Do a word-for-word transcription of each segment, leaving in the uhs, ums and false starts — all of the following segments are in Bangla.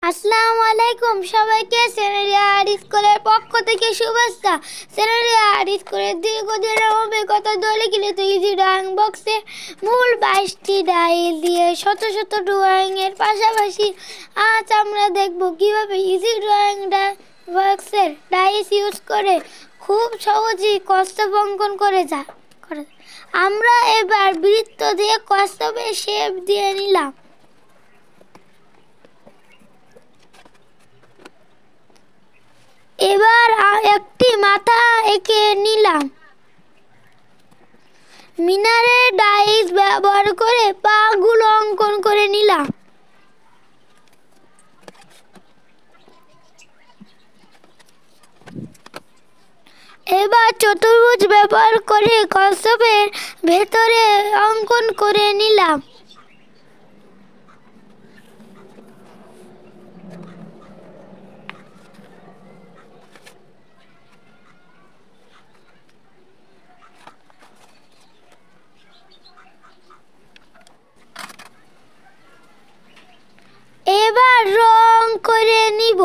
আসসালামু আলাইকুম সবাইকে সেনারিয়ার স্কুলের পক্ষ থেকে শুভেচ্ছা। সেনারিয়ার স্কুলের দীর্ঘদিনের অভিজ্ঞতা দলে গেলে তো ইজি ড্রয়িং বক্সে মূল বাইশটি ডাইল দিয়ে শত শত ড্রয়িংয়ের পাশাপাশি আজ আমরা দেখব কীভাবে ইজি ড্রয়িং বক্সের ডাইস ইউজ করে খুব সহজেই কচ্ছপ অঙ্কন করে যা করে আমরা এবার বৃত্ত দিয়ে কচ্ছপের শেপ দিয়ে নিলাম। এবার একটি মাথা এঁকে নিলাম। মিনারের ডাইস ব্যবহার করে পাগুলো অঙ্কন করে নিলাম। এবার চতুর্ভুজ ব্যবহার করে কচ্ছপের ভেতরে অঙ্কন করে নিলাম। এবার রং করে নিব।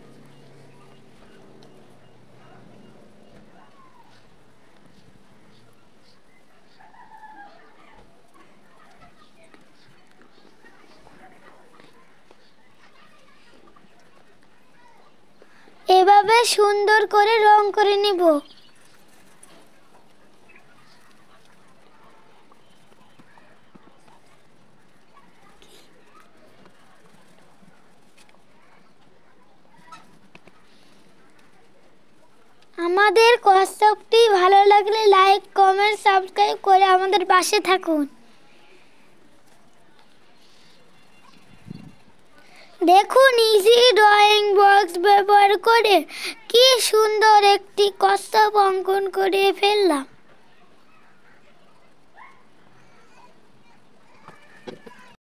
এভাবে সুন্দর করে রং করে নিব। আমাদের কচ্ছপটি ভালো লাগলে লাইক কমেন্ট সাবস্ক্রাইব করে আমাদের পাশে থাকুন। দেখুন ইজি ড্রয়িং বক্স ব্যবহার করে কি সুন্দর একটি কচ্ছপ অঙ্কন করে ফেললাম।